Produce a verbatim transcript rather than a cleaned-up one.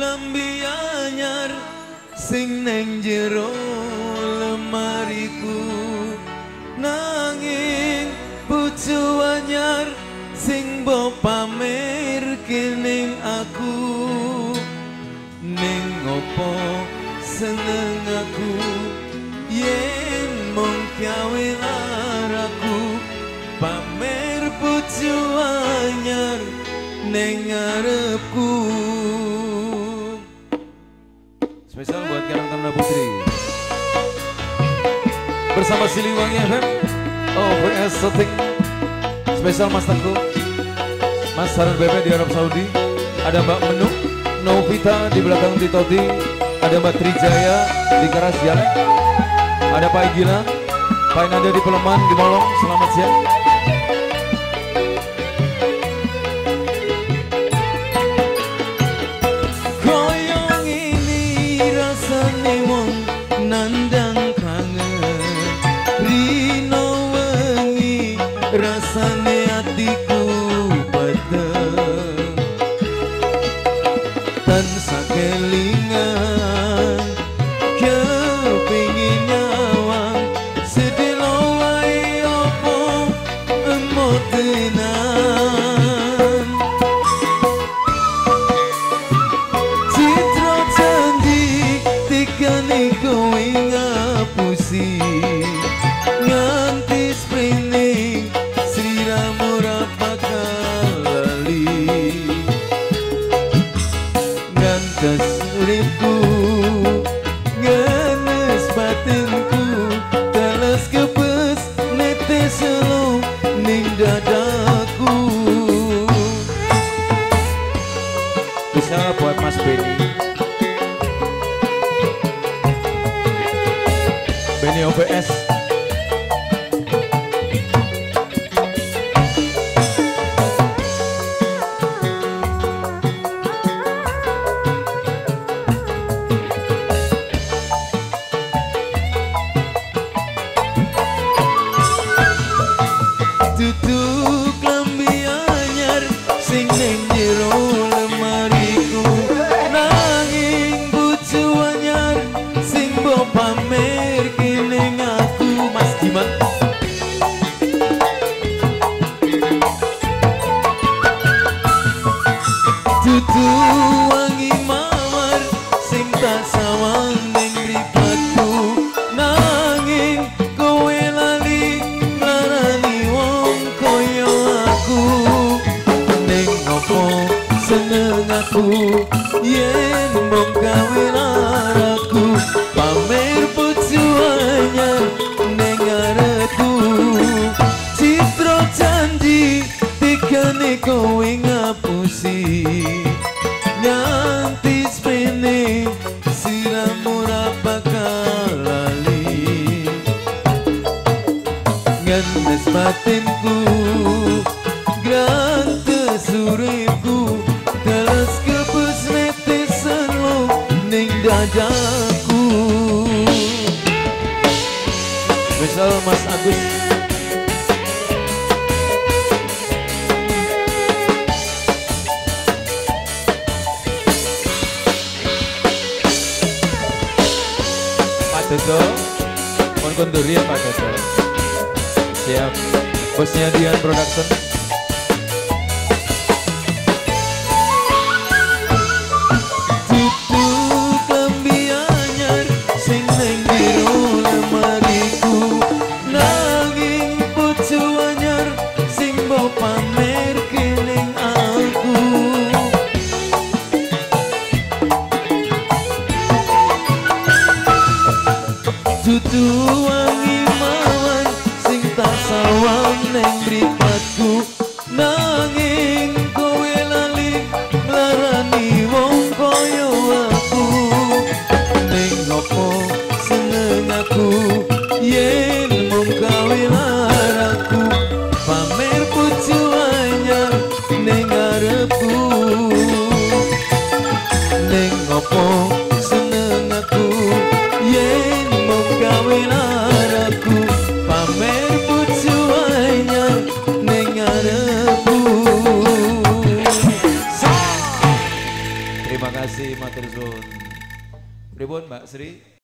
klambi anyar sing neng jero lemariku, nanging bojo anyar sing mbok pamer kening aku. Ning ngopo seneng aku yen mung gawe laraku pamer bojo anyar ning ngarepku. Spesial buat Karang Taruna Putri bersama Siliwangi F M O V S Setting. Spesial Mas Tengku, Mas Harun Bebe di Arab Saudi, ada Mbak Menuk Novita di belakang Titoti, ada Mbak Trijaya di Karas Jalan, ada Pak Igila, Pak Nada di Peleman di Molong. Selamat siang. Koyong ini rasane wong nandang kangen, rino wengi rasane hatiku peteng, tansah kelingan kepingin nyawang sedelo wae opo emot tenan. Citra janji tikane kowe ngapusi nganti sprene sliramu ra bakal lali. Ngantos uripku ngenes batinku teles kepes netes selo ning dadaku. Bisa buat Mas Benny, Benny O B S. Tutuk klambi anyar sing ning jero lemariku, nanging bojo anyar sing mbok pamer kening aku. Mas Diman dudu wangi mawar sing tak sawang ning mripatku, nanging kowe lali nglarani wong koyo aku. Ning ngopo seneng aku yen mung gawe laraku pamer bojo anyar ning ngarepku. Citra janji tikane kowe ngapusi nganti spene siramu ra bakal lali. Ngenes batinku grantes uripku teles kepes netes selo ning dadaku. Misal Mas Agus, Pak Dodo, mohon konduri ya Pak Dodo. Siap, bosnya Dian Production. Tutuk klambi anyar sing neng jero lemariku, nanging bojo anyar sing mbok pamer kening aku. Dudu wangi mawar sing tak sawang neng mripatku, Terima kasih matur suwun. Pripun Mbak Sri?